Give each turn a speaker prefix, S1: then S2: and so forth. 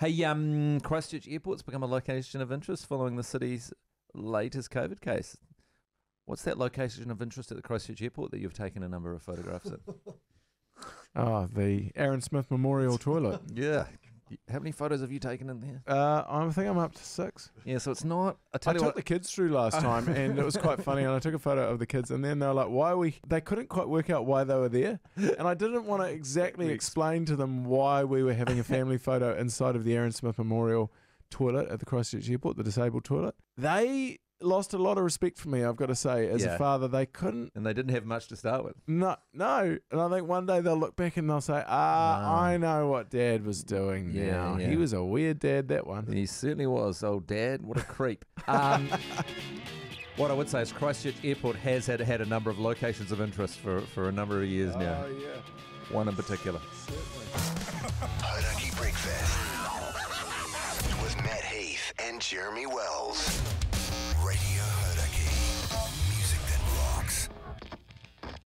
S1: Hey, Christchurch Airport's become a location of interest following the city's latest COVID case. What's that location of interest at the Christchurch Airport that you've taken a number of photographs at?
S2: Oh, the Aaron Smith Memorial Toilet.
S1: Yeah. How many photos have you taken in there?
S2: I think I'm up to 6.
S1: Yeah, so it's not...
S2: I took the kids through last time, and it was quite funny, and I took a photo of the kids, and then they were like, why are we... They couldn't quite work out why they were there, and I didn't want to exactly explain to them why we were having a family photo inside of the Aaron Smith Memorial Toilet at the Christchurch Airport, the disabled toilet. They lost a lot of respect for me, I've got to say, as a father. They couldn't...
S1: And they didn't have much to start with.
S2: No. And I think one day they'll look back and they'll say, I know what Dad was doing now. Yeah. He was a weird dad, that one.
S1: He certainly was. Old Dad, what a creep. What I would say is Christchurch Airport has had a number of locations of interest for a number of years now.
S2: Oh, yeah.
S1: One in particular.
S2: Certainly.
S3: Hauraki Breakfast with Matt Heath and Jeremy Wells.